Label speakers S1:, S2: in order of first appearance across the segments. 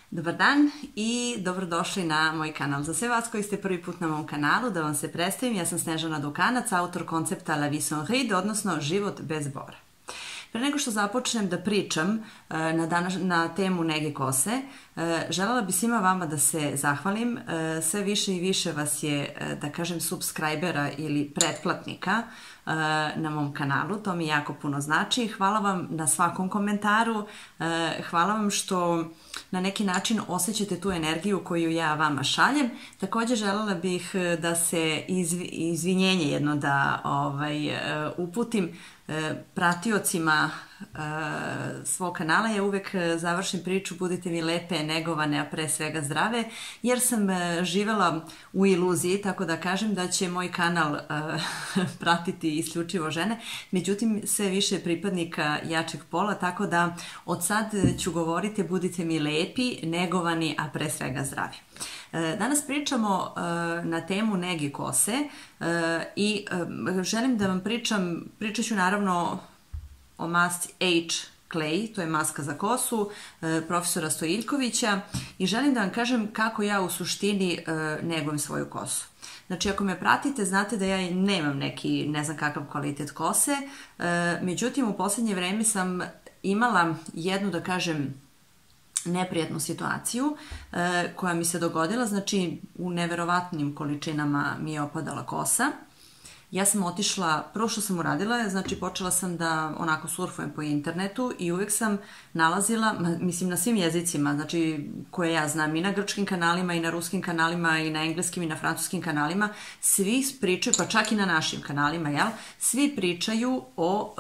S1: Dobar dan i dobrodošli na moj kanal. Za sve vas koji ste prvi put na mom kanalu, da vam se predstavim, ja sam Snežana Dukanac, autor koncepta La Vie sans ride, odnosno život bez bora. Pre nego što započnem da pričam na temu nege kose, želela bi svima vama da se zahvalim. Sve više i više vas je, da kažem, subscribera ili pretplatnika na mom kanalu. To mi jako puno znači. Hvala vam na svakom komentaru. Hvala vam što na neki način osjećate tu energiju koju ja vama šaljem. Također želela bih da se izvinjenje jedno da uputim pratiocima svog kanala. Ja uvek završim priču: budite mi lepe, negovane, a pre svega zdrave, jer sam živela u iluziji, tako da kažem, da će moj kanal pratiti isključivo žene. Međutim, sve više pripadnika jačeg pola, tako da od sad ću govoriti: budite mi lepi, negovani, a pre svega zdravi. Danas pričamo na temu nege kose i želim da vam pričat ću naravno o masci H. Clay, to je maska za kosu, profesora Stojiljkovića, i želim da vam kažem kako ja u suštini negujem svoju kosu. Znači, ako me pratite, znate da ja nemam neki ne znam kakav kvalitet kose, međutim u posljednje vreme sam imala jednu, da kažem, neprijatnu situaciju koja mi se dogodila. Znači, u neverovatnim količinama mi je opadala kosa. Ja sam otišla, prvo što sam uradila, znači počela sam da onako surfujem po internetu i uvek sam nalazila, mislim na svim jezicima, znači koje ja znam, i na grčkim kanalima, i na ruskim kanalima, i na engleskim, i na francuskim kanalima, svi pričaju, pa čak i na našim kanalima, jel? Svi pričaju o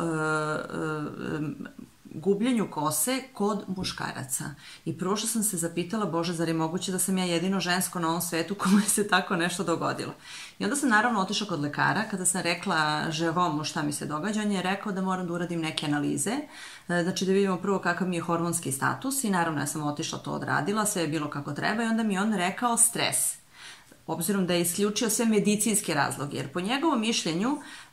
S1: gubljenju kose kod muškaraca. I prvo što sam se zapitala: Bože, zar je moguće da sam ja jedino žensko na ovom svetu kome se tako nešto dogodilo? I onda sam naravno otišla kod lekara. Kada sam rekla Ževomu šta mi se događa, on je rekao da moram da uradim neke analize, znači da vidimo prvo kakav mi je hormonski status, i naravno ja sam otišla, to odradila, sve je bilo kako treba, i onda mi je on rekao stres, obzirom da je isključio sve medicinske razloge, jer po njegovom mišljenju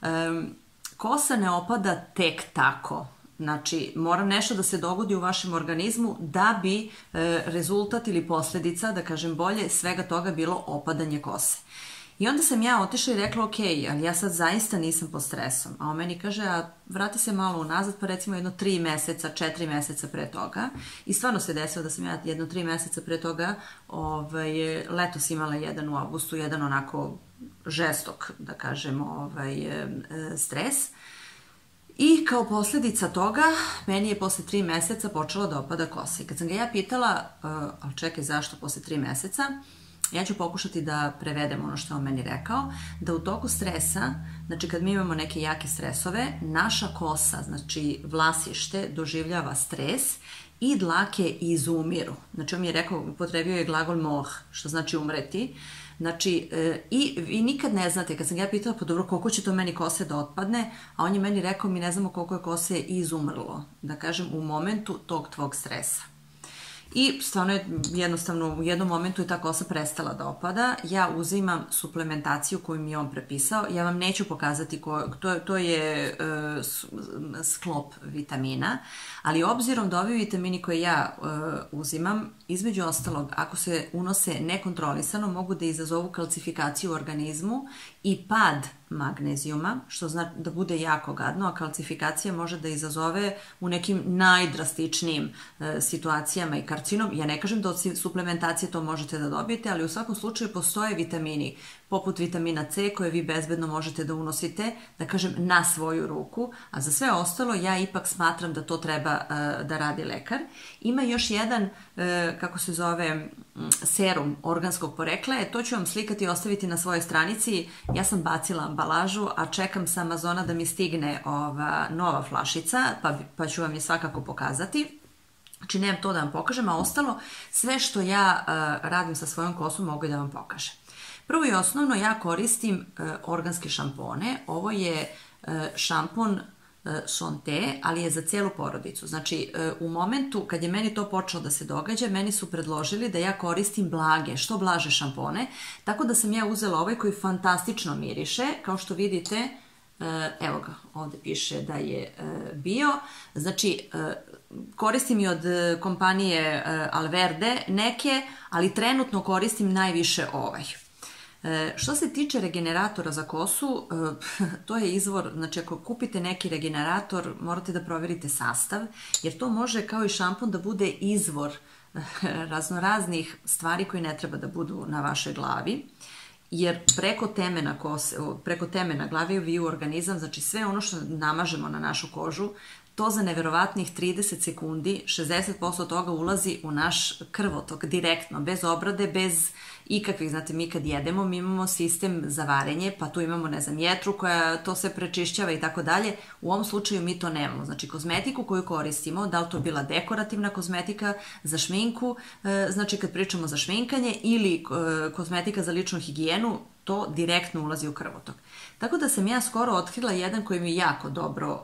S1: kosa ne opada tek tako. Znači, mora nešto da se dogodi u vašem organizmu da bi rezultat ili posljedica, da kažem bolje, svega toga bilo opadanje kose. I onda sam ja otišla i rekla: ok, ali ja sad zaista nisam pod stresom. A on meni kaže: a vrati se malo unazad, pa recimo jedno 3 meseca, 4 meseca pre toga. I stvarno se desilo da sam ja jedno 3 meseca pre toga letos imala jedan u avgustu, jedan onako žestok, da kažem, stres. I kao posljedica toga, meni je posle 3 meseca počela da opada kosa. I kad sam ga ja pitala: ali čekaj, zašto posle 3 meseca? Ja ću pokušati da prevedem ono što je on meni rekao, da u toku stresa, znači kad mi imamo neke jake stresove, naša kosa, znači vlasište, doživljava stres i dlake izumiru. Znači on mi je rekao, upotrebio je glagol moh, što znači umreti. Znači, i vi nikad ne znate, kad sam ja pitala: pa dobro, koliko će to meni kose da otpadne, a on je meni rekao: mi ne znamo koliko je kose izumrlo, da kažem, u momentu tog tvog stresa. I stvarno je jednostavno u jednom momentu je ta kosa prestala da opada. Ja uzimam suplementaciju koju mi je on prepisao. Ja vam neću pokazati, to je sklop vitamina, ali obzirom da ovi vitamini koje ja uzimam, između ostalog, ako se unose nekontrolisano, mogu da izazovu kalcifikaciju u organizmu i pad magnezijuma, što znači da bude jako gadno, a kalcifikacija može da izazove u nekim najdrastičnijim situacijama i karcinom. Ja ne kažem da od suplementacije to možete da dobijete, ali u svakom slučaju postoje vitamini poput vitamina C koje vi bezbedno možete da unosite, da kažem, na svoju ruku, a za sve ostalo ja ipak smatram da to treba da radi lekar. Ima još jedan, kako se zove, serum organskog porekla, to ću vam slikati i ostaviti na svojoj stranici. Ja sam bacila ambalažu, a čekam sa Amazona da mi stigne ova nova flašica, pa ću vam je svakako pokazati. Znači, nemam to da vam pokažem, a ostalo, sve što ja radim sa svojom kosom mogu da vam pokažem. Prvo i osnovno, ja koristim organske šampone. Ovo je šampon Santé, ali je za cijelu porodicu. Znači, u momentu kad je meni to počelo da se događa, meni su predložili da ja koristim blage, što blaže šampone, tako da sam ja uzela ovaj koji fantastično miriše. Kao što vidite, evo ga, ovdje piše da je bio. Znači, koristim i od kompanije Alverde neke, ali trenutno koristim najviše ovaj. Što se tiče regeneratora za kosu, to je izvor, znači ako kupite neki regenerator, morate da proverite sastav, jer to može kao i šampon da bude izvor raznoraznih stvari koje ne treba da budu na vašoj glavi, jer preko temena glave vi u organizam, znači sve ono što namažemo na našu kožu, to za neverovatnih 30 sekundi, 60% toga ulazi u naš krvotok direktno, bez obrade, bez ikakvih, znate, mi kad jedemo, mi imamo sistem za varenje, pa tu imamo, ne znam, jetru koja to sve prečišćava i tako dalje. U ovom slučaju mi to nemamo. Znači, kozmetiku koju koristimo, da li to bila dekorativna kozmetika za šminku, znači kad pričamo za šminkanje, ili kozmetika za ličnu higijenu, to direktno ulazi u krvotok. Tako da sam ja skoro otkrila jedan koji mi jako dobro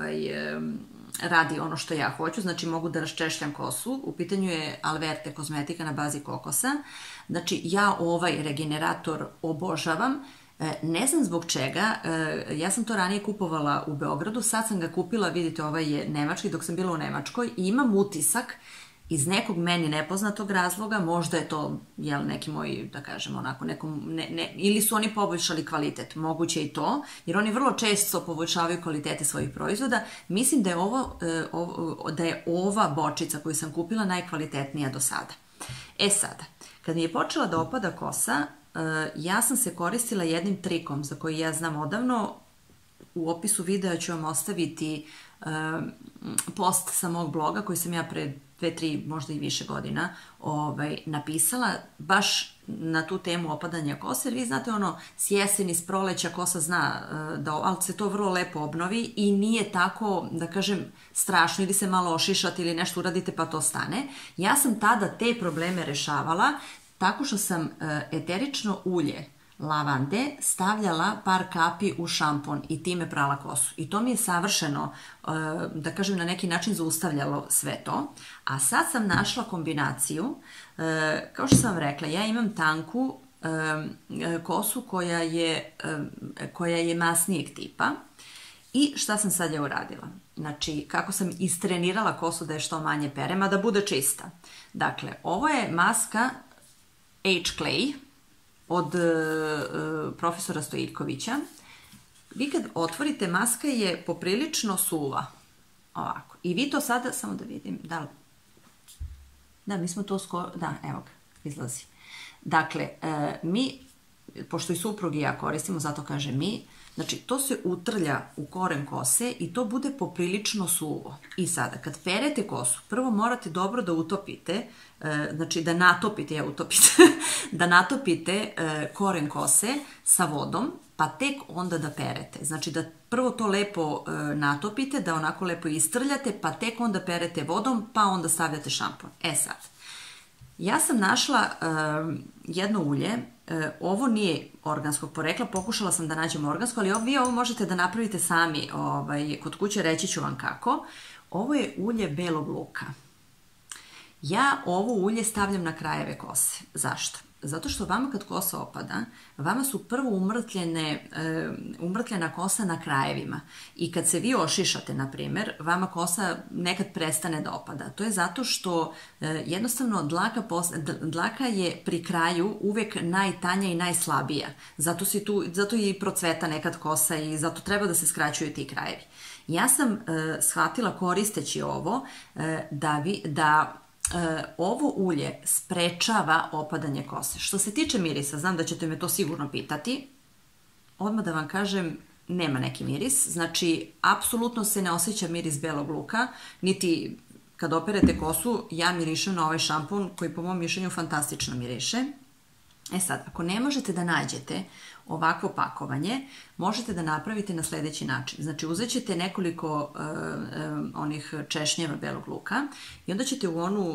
S1: radi ono što ja hoću, znači mogu da raščešljam kosu. U pitanju je Alverde kozmetika na bazi kokosa. Znači ja ovaj regenerator obožavam. Ne znam zbog čega, ja sam to ranije kupovala u Beogradu, sad sam ga kupila, vidite, ovaj je nemački, dok sam bila u Nemačkoj, i imam utisak iz nekog meni nepoznatog razloga, možda je to neki moj, da kažem, onako nekom, ili su oni poboljšali kvalitet, moguće i to, jer oni vrlo često poboljšavaju kvalitete svojih proizvoda. Mislim da je ova bočica koju sam kupila najkvalitetnija do sada. Sada, kad mi je počela da opada kosa, ja sam se koristila jednim trikom za koji ja znam odavno. U opisu videa ću vam ostaviti post sa mog bloga koji sam ja pre 2-3, možda i više godina napisala, baš na tu temu opadanja kose, jer vi znate ono, s jeseni, s proleća kosa zna ali se to vrlo lepo obnovi i nije tako, da kažem, strašno, ili se malo ošišate ili nešto uradite pa to stane. Ja sam tada te probleme rešavala tako što sam eterično ulje lavande stavljala par kapi u šampon i time prala kosu. I to mi je savršeno, da kažem, na neki način zaustavljalo sve to. A sad sam našla kombinaciju, kao što sam rekla, ja imam tanku kosu koja je masnijeg tipa. I šta sam sad ja uradila? Znači, kako sam istrenirala kosu da je što manje perem, a da bude čista. Dakle, ovo je maska H. Clay od profesora Stojiljkovića. Vi kad otvorite, maska je poprilično suva. Ovako. I vi to sada, samo da vidim, da, mi smo to skoro, da, evo ga, izlazi. Dakle, mi, pošto i suprug i ja koristimo, zato kažem mi, znači to se utrlja u koren kose i to bude poprilično suvo. I sada, kad perete kosu, prvo morate dobro da utopite, znači da natopite, da natopite koren kose sa vodom, pa tek onda da perete. Znači da prvo to lepo natopite, da onako lepo istrljate, pa tek onda perete vodom, pa onda stavljate šampon. Sad, ja sam našla jedno ulje, ovo nije organskog porekla, pokušala sam da nađem organsko, ali vi ovo možete da napravite sami kod kuće, reći ću vam kako. Ovo je ulje belog luka. Ja ovo ulje stavljam na krajeve kose. Zašto? Zato što vama kad kosa opada, vama su prvo umrtljena kosa na krajevima. I kad se vi ošišate, na primjer, vama kosa nekad prestane da opada. To je zato što jednostavno dlaka je pri kraju uvek najtanja i najslabija. Zato i procveta nekad kosa i zato treba da se skraćuju ti krajevi. Ja sam shvatila koristeći ovo da ovo ulje sprečava opadanje kose. Što se tiče mirisa, znam da ćete me to sigurno pitati, odmah da vam kažem, nema neki miris, znači apsolutno se ne osjeća miris belog luka, niti kad operete kosu, ja mirišem na ovaj šampon koji po mom mišljenju fantastično miriše. Sad, ako ne možete da nađete ovakvo pakovanje, možete da napravite na sljedeći način. Znači, uzet ćete nekoliko onih češnjeva belog luka i onda ćete u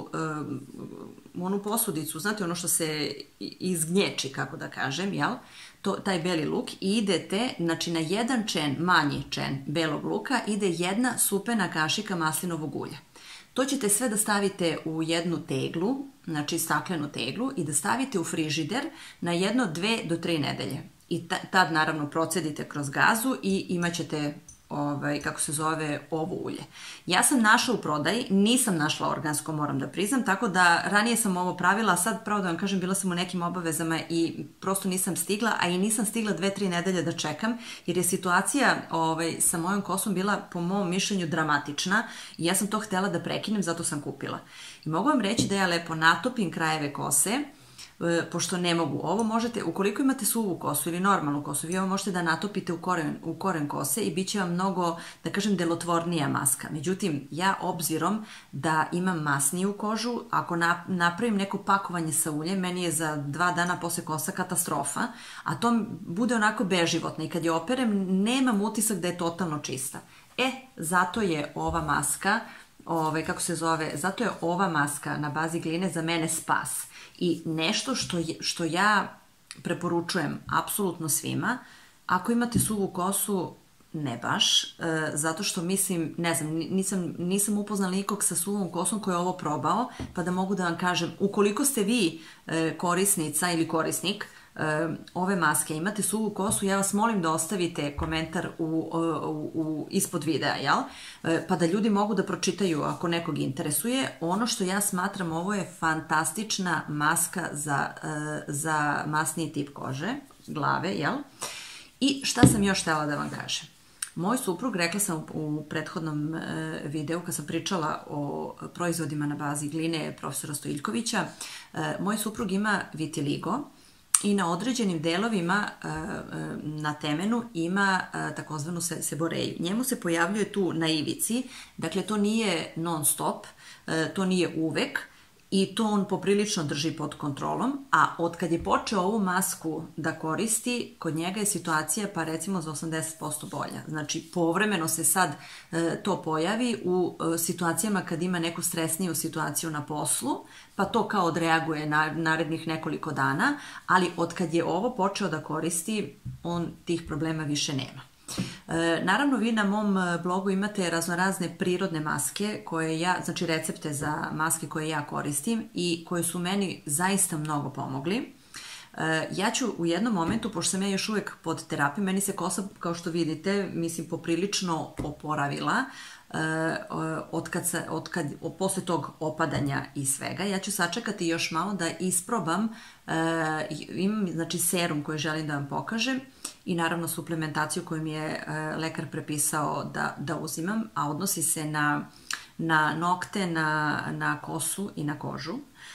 S1: onu posudicu, znate, ono što se izgnječi, kako da kažem, taj beli luk, i idete, znači na jedan manji čen belog luka ide jedna supena kašika maslinovog ulja. To ćete sve da stavite u jednu teglu, znači staklenu teglu, i da stavite u frižider na 1, 2 do 3 nedelje. I tad naravno procedite kroz gazu i imat ćete kako se zove, ovo ulje. Ja sam našla u prodaji, nisam našla organsko, moram da priznam, tako da ranije sam ovo pravila, a sad, pravo da vam kažem, bila sam u nekim obavezama i prosto nisam stigla, a i nisam stigla 2-3 nedelje da čekam, jer je situacija sa mojom kosom bila, po mom mišljenju, dramatična i ja sam to htela da prekinem, zato sam kupila. I mogu vam reći da ja lepo natopim krajeve kose, pošto ne mogu. Ovo možete, ukoliko imate suvu kosu ili normalnu kosu, vi ovo možete da natopite u koren kose i bit će vam mnogo, da kažem, delotvornija maska. Međutim, ja obzirom da imam masniju kožu, ako napravim neko pakovanje sa uljem, meni je za 2 dana posle kosa katastrofa, a to bude onako beživotno i kad je operem, nemam utisak da je totalno čista. Zato je ova maska, zato je ova maska na bazi gline za mene spas. I nešto što ja preporučujem apsolutno svima, ako imate suvu kosu, ne baš, zato što mislim, ne znam, nisam upoznala nikog sa suvom kosom koji je ovo probao, pa da mogu da vam kažem, ukoliko ste vi korisnica ili korisnik ove maske, imate suvu kosu, ja vas molim da ostavite komentar ispod videa, jel? Pa da ljudi mogu da pročitaju ako nekog interesuje. Ono što ja smatram, ovo je fantastična maska za masniji tip kože, glave, jel? I šta sam još htela da vam kažem? Moj suprug, rekla sam u prethodnom videu kad sam pričala o proizvodima na bazi gline profesora Stojiljkovića, moj suprug ima vitiligo i na određenim delovima na temenu ima takozvanu seboreju. Njemu se pojavljuje tu na ivici, dakle to nije non stop, to nije uvek i to on poprilično drži pod kontrolom, a od kad je počeo ovu masku da koristi, kod njega je situacija pa recimo za 80% bolja. Znači povremeno se sad to pojavi u situacijama kad ima neku stresniju situaciju na poslu, pa to kao odreaguje narednih nekoliko dana, ali od kad je ovo počeo da koristi, on tih problema više nema. Naravno, vi na mom blogu imate raznorazne prirodne maske koje ja, znači recepte za maske koje ja koristim i koje su meni zaista mnogo pomogli. Ja ću u jednom momentu, pošto sam ja još uvek pod terapijom, meni se kosa, kao što vidite, mislim, poprilično oporavila posle tog opadanja i svega. Ja ću sačekati još malo da isprobam, imam znači serum koji želim da vam pokažem i naravno suplementaciju koju mi je lekar prepisao da uzimam, a odnosi se na nokte, na kosu i na kožu.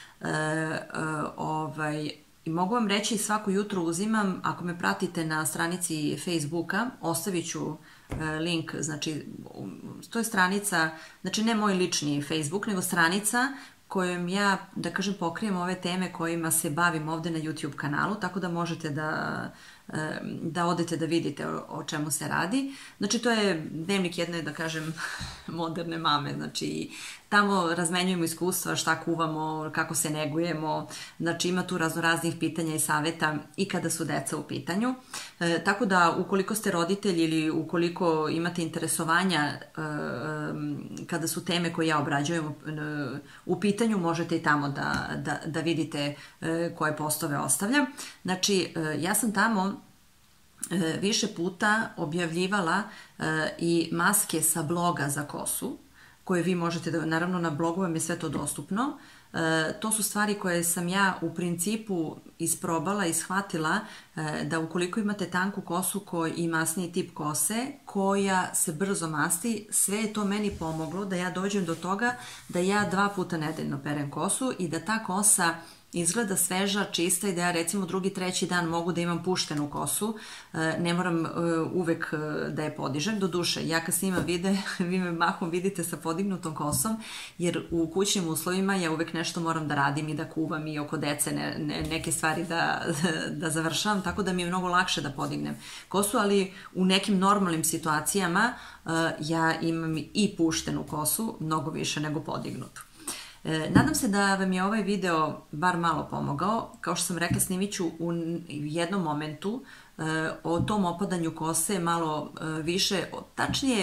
S1: I mogu vam reći, svako jutro uzimam, ako me pratite na stranici Facebooka, ostavit ću link, znači to je stranica, znači ne moj lični Facebook, nego stranica kojom ja, da kažem, pokrijem ove teme kojima se bavim ovde na YouTube kanalu, tako da možete da odete da vidite o čemu se radi. Znači to je dnevnik jedne, da kažem, moderne mame, znači tamo razmenjujemo iskustva, šta kuvamo, kako se negujemo, znači ima tu raznoraznih pitanja i saveta i kada su deca u pitanju. Tako da ukoliko ste roditelji ili ukoliko imate interesovanja kada su teme koje ja obrađujem u pitanju, možete i tamo da vidite koje postove ostavljam. Znači ja sam tamo više puta objavljivala i maske sa bloga za kosu, koje vi možete da, naravno na blogu vam je sve to dostupno. To su stvari koje sam ja u principu isprobala i shvatila da ukoliko imate tanku kosu i masniji tip kose koja se brzo masti, sve je to meni pomoglo da ja dođem do toga da ja 2 puta nedeljno perem kosu i da ta kosa izgleda sveža, čista i da ja recimo 2., 3. dan mogu da imam puštenu kosu, ne moram uvek da je podižem. Doduše, ja kad snimam vide, vi me mahom vidite sa podignutom kosom, jer u kućnim uslovima ja uvek nešto moram da radim i da kuvam i oko dece neke stvari da završavam, tako da mi je mnogo lakše da podignem kosu, ali u nekim normalnim situacijama ja imam i puštenu kosu, mnogo više nego podignutu. Nadam se da vam je ovaj video bar malo pomogao. Kao što sam rekla, snimit ću u jednom momentu o tom opadanju kose malo više, tačnije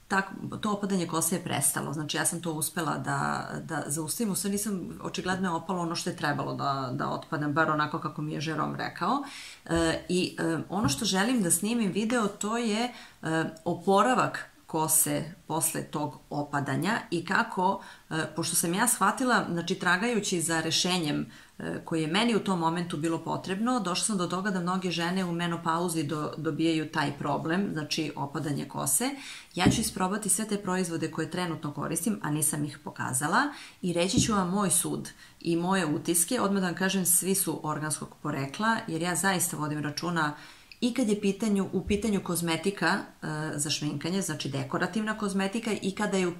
S1: to opadanje kose je prestalo. Znači ja sam to uspela da zaustavim, sve nisam, očigledno je opalo ono što je trebalo da otpadam, bar onako kako mi je Jerome rekao. I ono što želim da snimim video, to je oporavak kose posle tog opadanja i kako, pošto sam ja shvatila, znači tragajući za rešenjem koje je meni u tom momentu bilo potrebno, došla sam do toga da mnoge žene u menopauzi dobijaju taj problem, znači opadanje kose. Ja ću isprobati sve te proizvode koje trenutno koristim, a nisam ih pokazala, i reći ću vam moj sud i moje utiske. Odmah da vam kažem, svi su organskog porekla, jer ja zaista vodim računa i kad je u pitanju kozmetika za šminkanje, znači dekorativna kozmetika, i kada je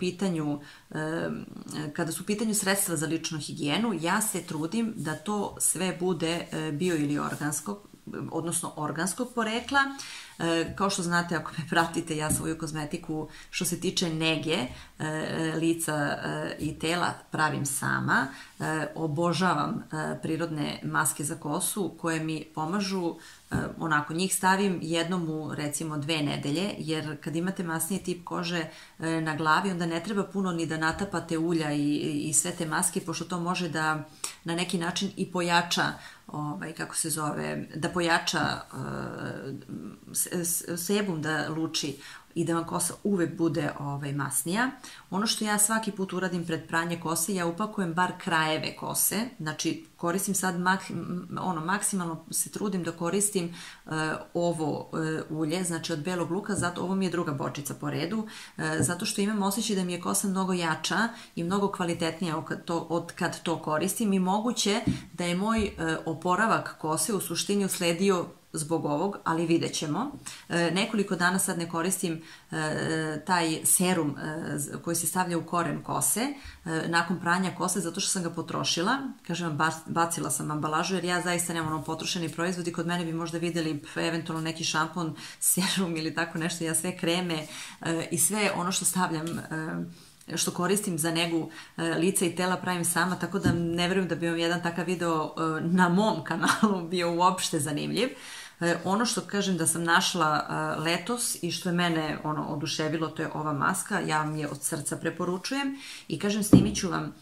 S1: kada su u pitanju sredstva za ličnu higijenu, ja se trudim da to sve bude bio ili organskog, odnosno organskog porekla. Kao što znate, ako me pratite, ja svoju kozmetiku što se tiče nege lica i tela pravim sama. Obožavam prirodne maske za kosu koje mi pomažu, onako njih stavim jednom u recimo 2 nedelje, jer kad imate masniji tip kože na glavi, onda ne treba puno ni da natapate ulja i sve te maske, pošto to može da na neki način i pojača, kako se zove, da pojača sebum da luči i da vam kosa uvek bude masnija. Ono što ja svaki put uradim pred pranje kose, ja upakujem bar krajeve kose, znači koristim sad, maksimalno se trudim da koristim ovo ulje, znači od belog luka, zato ovo mi je druga bočica po redu, zato što imam osjećaj da mi je kosa mnogo jača i mnogo kvalitetnija od kad to koristim, i moguće da je moj oporavak kose u suštini usledio zbog ovog, ali vidjet ćemo. Nekoliko dana sad ne koristim taj serum koji se stavlja u koren kose nakon pranja kose, zato što sam ga potrošila. Kažem vam, bacila sam ambalažu, jer ja zaista nemam potrošeni proizvod i kod mene bi možda vidjeli eventualno neki šampon, serum ili tako nešto. Ja sve kreme i sve ono što stavljam, što koristim za negu lica i tela, pravim sama, tako da ne verujem da bi vam jedan takav video na mom kanalu bio uopšte zanimljiv. Ono što kažem da sam našla letos i što je mene oduševilo, to je ova maska, ja vam je od srca preporučujem, i kažem, snimit ću vam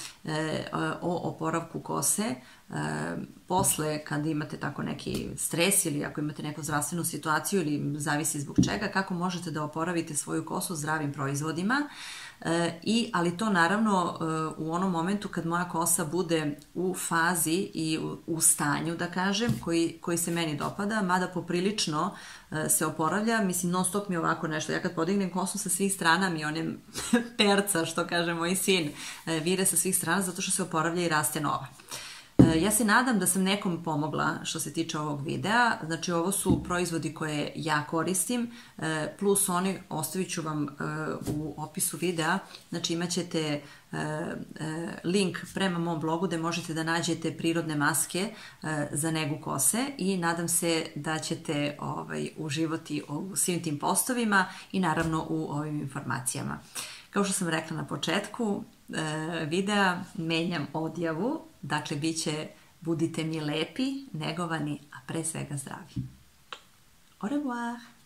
S1: o oporavku kose posle kad imate tako neki stres ili ako imate neku zdravstvenu situaciju ili zavisi zbog čega, kako možete da oporavite svoju kosu zdravim proizvodima. Ali to naravno u onom momentu kad moja kosa bude u fazi i u stanju, da kažem, koji se meni dopada, mada poprilično se oporavlja, mislim non stop mi ovako nešto, ja kad podignem kosu sa svih strana mi onem perca, što kaže moj sin, vire sa svih strana, zato što se oporavlja i raste nova. Ja se nadam da sam nekom pomogla što se tiče ovog videa, znači ovo su proizvodi koje ja koristim, plus oni ostavit ću vam u opisu videa, znači imat ćete link prema mom blogu gde možete da nađete prirodne maske za negu kose, i nadam se da ćete uživati u svim tim postovima i naravno u ovim informacijama. Kao što sam rekla na početku videa, menjam odjavu, dakle bit će budite mi lepi, negovani, a pre svega zdravi. Au revoir!